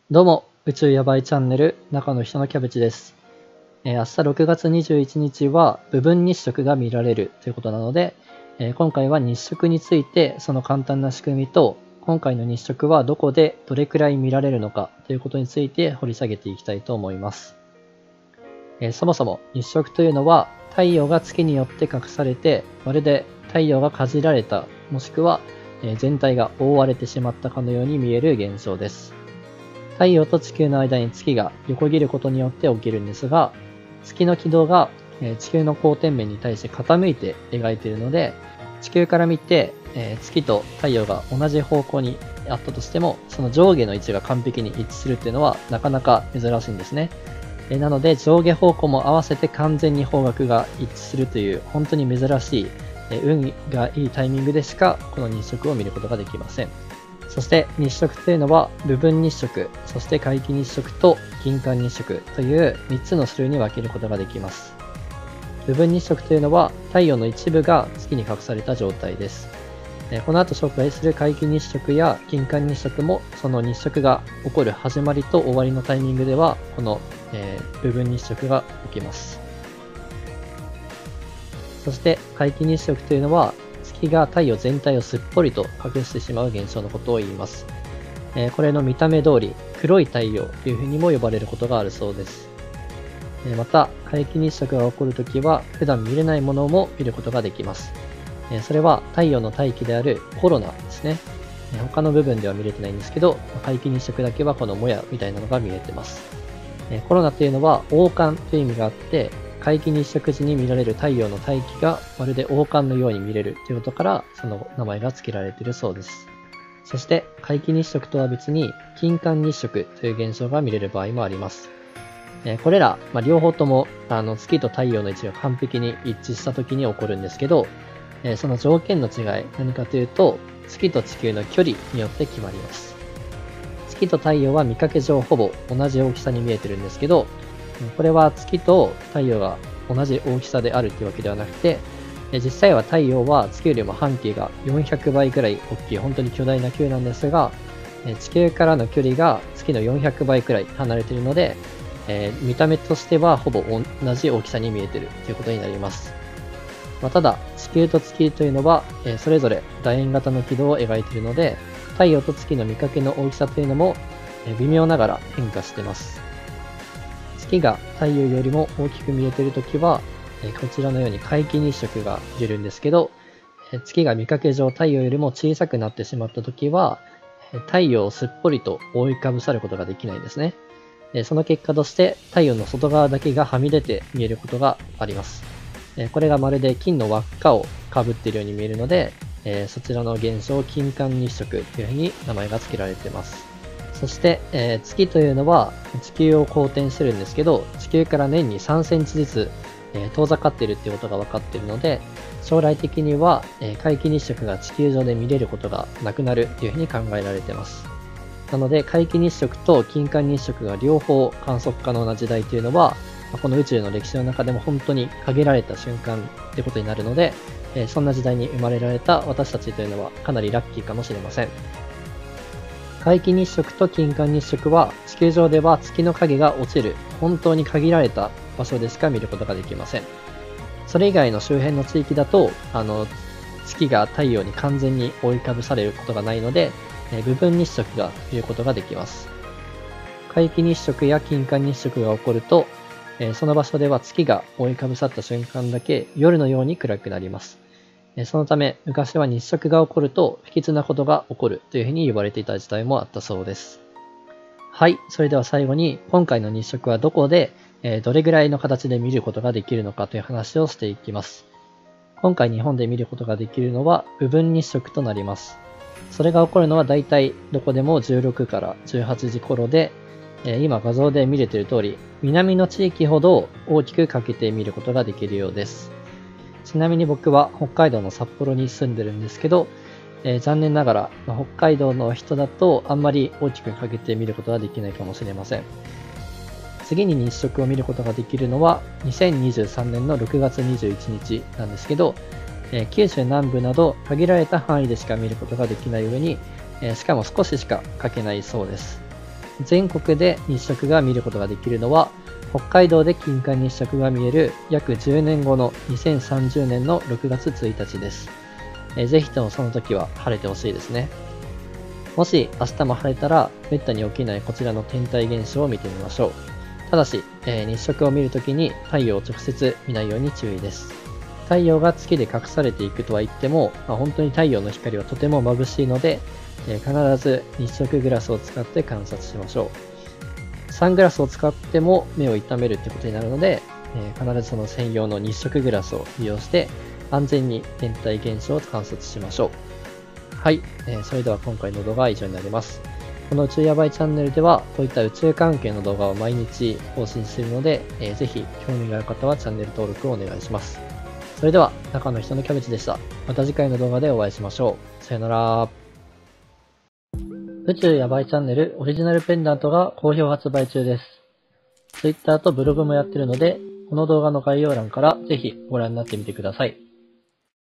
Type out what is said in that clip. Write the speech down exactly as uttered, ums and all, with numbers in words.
どうも、宇宙やばいチャンネル、中の人のキャベツです。えー、明日ろくがつにじゅういちにちは部分日食が見られるということなので、えー、今回は日食についてその簡単な仕組みと、今回の日食はどこでどれくらい見られるのかということについて掘り下げていきたいと思います。えー、そもそも日食というのは太陽が月によって隠されて、まるで太陽がかじられた、もしくは全体が覆われてしまったかのように見える現象です。太陽と地球の間に月が横切ることによって起きるんですが、月の軌道が地球の交点面に対して傾いて描いているので、地球から見て月と太陽が同じ方向にあったとしても、その上下の位置が完璧に一致するっていうのはなかなか珍しいんですね。なので上下方向も合わせて完全に方角が一致するという本当に珍しい運がいいタイミングでしかこの日食を見ることができません。そして日食というのは部分日食、そして皆既日食と均間日食というみっつの種類に分けることができます。部分日食というのは太陽の一部が月に隠された状態です。この後紹介する皆既日食や均間日食もその日食が起こる始まりと終わりのタイミングではこの、えー、部分日食が起きます。そして皆既日食というのは月が太陽全体をすっぽりと隠してしまう現象のことを言います。えー、これの見た目通り黒い太陽というふうにも呼ばれることがあるそうです。えー、また皆既日食が起こるときは普段見れないものも見ることができます。えー、それは太陽の大気であるコロナですね。えー、他の部分では見れてないんですけど、皆既日食だけはこのもやみたいなのが見えてます。えー、コロナというのは王冠という意味があって、皆既日食時に見られる太陽の大気がまるで王冠のように見れるということからその名前が付けられているそうです。そして皆既日食とは別に均間日食という現象が見れる場合もあります。えー、これら、まあ、両方ともあの月と太陽の位置が完璧に一致した時に起こるんですけど、えー、その条件の違い何かというと月と地球の距離によって決まります。月と太陽は見かけ上ほぼ同じ大きさに見えてるんですけど、これは月と太陽が同じ大きさであるというわけではなくて、実際は太陽は月よりも半径がよんひゃくばいくらい大きい本当に巨大な球なんですが、地球からの距離が月のよんひゃくばいくらい離れているので、えー、見た目としてはほぼ同じ大きさに見えているということになります。まあ、ただ地球と月というのは、えー、それぞれ楕円型の軌道を描いているので、太陽と月の見かけの大きさというのも、えー、微妙ながら変化しています。月が太陽よりも大きく見えているときは、こちらのように皆既日食が見れるんですけど、月が見かけ上太陽よりも小さくなってしまったときは、太陽をすっぽりと覆いかぶさることができないんですね。その結果として太陽の外側だけがはみ出て見えることがあります。これがまるで金の輪っかをかぶっているように見えるので、そちらの現象を均間日食というふうに名前が付けられています。そして、えー、月というのは地球を公転してるんですけど、地球から年にさんセンチずつ、えー、遠ざかっているっていうことが分かっているので、将来的には、えー、皆既日食が地球上で見れることがなくなるというふうに考えられています。なので皆既日食と均間日食が両方観測可能な時代というのは、この宇宙の歴史の中でも本当に限られた瞬間ということになるので、えー、そんな時代に生まれられた私たちというのはかなりラッキーかもしれません。皆既日食と均間日食は地球上では月の影が落ちる本当に限られた場所でしか見ることができません。それ以外の周辺の地域だとあの月が太陽に完全に覆いかぶされることがないので、え部分日食が見ることができます。皆既日食や均間日食が起こると、えその場所では月が覆いかぶさった瞬間だけ夜のように暗くなります。そのため昔は日食が起こると不吉なことが起こるというふうに言われていた時代もあったそうです。はい、それでは最後に今回の日食はどこで、えー、どれぐらいの形で見ることができるのかという話をしていきます。今回日本で見ることができるのは部分日食となります。それが起こるのはだいたいどこでもじゅうろくからじゅうはちじ頃で、えー、今画像で見れている通り南の地域ほど大きくかけて見ることができるようです。ちなみに僕は北海道の札幌に住んでるんですけど、えー、残念ながら、まあ、北海道の人だとあんまり大きくかけて見ることはできないかもしれません。次に日食を見ることができるのはにせんにじゅうさんねんのろくがつにじゅういちにちなんですけど、えー、九州南部など限られた範囲でしか見ることができない上に、えー、しかも少ししかかけないそうです。 全国で日食が見ることができるのは、北海道で金環日食が見える約じゅうねんごのにせんさんじゅうねんのろくがつついたちです。えー、ぜひともその時は晴れてほしいですね。もし明日も晴れたら、めったに起きないこちらの天体現象を見てみましょう。ただし、えー、日食を見るときに太陽を直接見ないように注意です。太陽が月で隠されていくとは言っても、まあ、本当に太陽の光はとても眩しいので、えー、必ず日食グラスを使って観察しましょう。サングラスを使っても目を痛めるってことになるので、えー、必ずその専用の日食グラスを利用して安全に天体現象を観察しましょう。はい、えー、それでは今回の動画は以上になります。この宇宙やばいチャンネルではこういった宇宙関係の動画を毎日更新しているので、えー、ぜひ興味がある方はチャンネル登録をお願いします。それでは中の人のキャベツでした。また次回の動画でお会いしましょう。さよなら。宇宙やばいチャンネルオリジナルペンダントが好評発売中です。Twitter とブログもやってるので、この動画の概要欄からぜひご覧になってみてください。